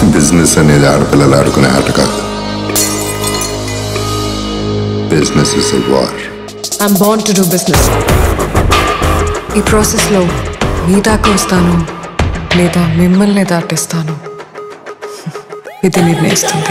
Business అనేది ఆడపిల్లలు ఆడుకునే ఆట కాదు. Business is a war. I'm born to do business. ఈ ప్రాసెస్లో మీ దాకా వస్తాను లేదా మిమ్మల్ని దాటిస్తాను, ఇది నిర్ణయిస్తుంది.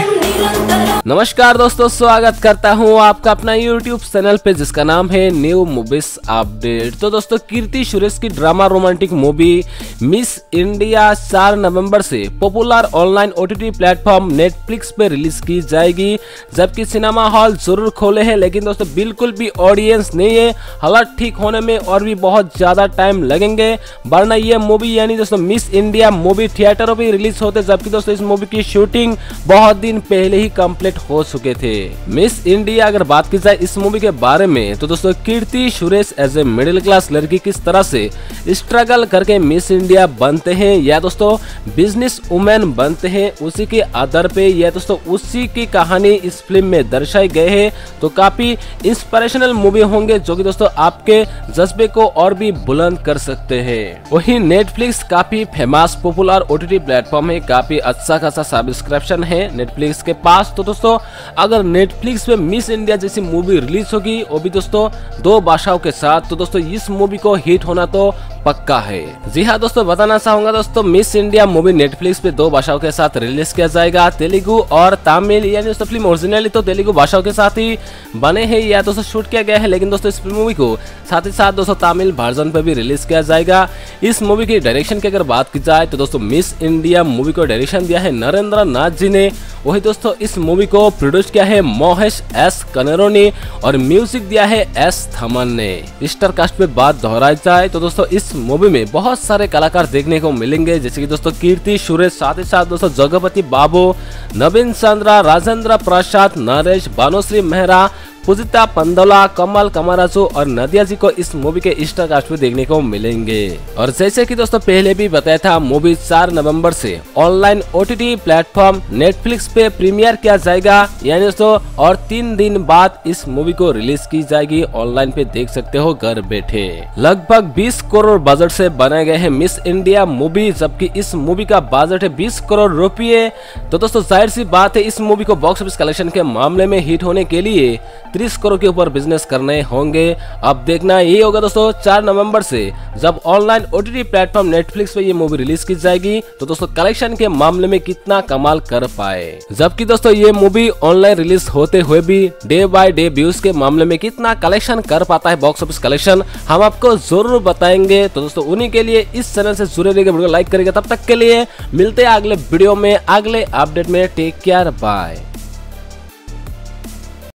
नमस्कार दोस्तों, स्वागत करता हूं आपका अपना YouTube चैनल पे जिसका नाम है न्यू मूवीज अपडेट। तो दोस्तों, कीर्ति सुरेश की drama romantic movie Miss India 4 नवंबर से popular online OTT platform Netflix पे रिलीज की जाएगी। जबकि सिनेमा हॉल जरूर खोले हैं, लेकिन दोस्तों बिल्कुल भी ऑडियंस नहीं है। हालात ठीक होने में और भी बहुत ज्यादा टाइम लगेंगे, वरना ये मूवी यानी दोस्तों मिस इंडिया मूवी थिएटरों पे रिलीज होते। जबकि दोस्तों इस मूवी की शूटिंग बहुत दिन पहले ही कंप्लीट हो चुके थे। मिस इंडिया अगर बात की जाए इस मूवी के बारे में, तो दोस्तों Keerthy Suresh as a middle class लड़की किस तरह से स्ट्रगल करके मिस इंडिया बनते हैं या दोस्तों बिजनेस वुमेन बनते हैं, उसी के आधार पे या दोस्तों उसी की कहानी इस फिल्म में दर्शाई गए है। तो काफी इंस्पिरेशनल मूवी होंगे जो कि दोस्तों आपके जज्बे को और भी बुलंद कर सकते हैं। वही नेटफ्लिक्स काफी फेमस पॉपुलर OTT प्लेटफॉर्म है, काफी अच्छा खासा सब्सक्रिप्शन है नेटफ्लिक्स के पास। तो दोस्तों अगर नेटफ्लिक्स पे मिस इंडिया जैसी मूवी रिलीज होगी, वो भी दोस्तों 2 भाषाओं के साथ, तो दोस्तों इस मूवी को हिट होना तो पक्का है। जी हाँ दोस्तों, बताना चाहूंगा दोस्तों मिस इंडिया मूवी नेटफ्लिक्स पे 2 भाषाओं के साथ रिलीज किया जाएगा, तेलुगु और तमिल। यानी दोस्तों फिल्म ओरिजिनली तो तेलुगु भाषाओं के साथ ही बने हैं या दोस्तों शूट किया गया है, लेकिन दोस्तों इस मूवी को साथ ही साथ दोस्तों तमिल वर्जन पे भी रिलीज किया जाएगा। इस मूवी की डायरेक्शन की अगर बात की जाए तो दोस्तों मिस इंडिया मूवी को डायरेक्शन दिया है नरेंद्र नाथ जी ने। वही दोस्तों इस मूवी को प्रोड्यूस किया है मोहेश एस कनेरो ने और म्यूजिक दिया है एस थमन ने। स्टार कास्ट पे बात दोहराई जाए तो दोस्तों इस मूवी में बहुत सारे कलाकार देखने को मिलेंगे, जैसे कि दोस्तों कीर्ति सुरेश, साथ ही साथ दोस्तों जगपति बाबू, नवीन चंद्रा, राजेंद्र प्रसाद, नरेश, भानुश्री मेहरा, पूजिता पंदोला, कमल कमाराजू और नदिया जी को इस मूवी के स्टार कास्ट में देखने को मिलेंगे। और जैसे कि दोस्तों पहले भी बताया था, मूवी 4 नवंबर से ऑनलाइन OTT प्लेटफॉर्म नेटफ्लिक्स पे प्रीमियर किया जाएगा, यानी दोस्तों और 3 दिन बाद इस मूवी को रिलीज की जाएगी। ऑनलाइन पे देख सकते हो घर बैठे। लगभग 20 करोड़ बजट से बनाए गए हैं मिस इंडिया मूवी, जबकि इस मूवी का बजट है 20 करोड़ रुपये। तो दोस्तों जाहिर सी बात है इस मूवी को बॉक्स ऑफिस कलेक्शन के मामले में हिट होने के लिए 30 करोड़ के ऊपर बिजनेस करने होंगे। अब देखना ये होगा दोस्तों 4 नवंबर से जब ऑनलाइन OTT प्लेटफॉर्म नेटफ्लिक्स पे ये मूवी रिलीज की जाएगी, तो दोस्तों कलेक्शन के मामले में कितना कमाल कर पाए। जबकि दोस्तों ये मूवी ऑनलाइन रिलीज होते हुए भी डे बाय डे व्यूज के मामले में कितना कलेक्शन कर पाता है बॉक्स ऑफिस कलेक्शन, हम आपको जरूर बताएंगे। तो दोस्तों उन्हीं के लिए इस चैनल से जुड़े रहिएगा, वीडियो लाइक करिएगा। तब तक के लिए मिलते हैं अगले वीडियो में, अगले अपडेट में। Take care, bye.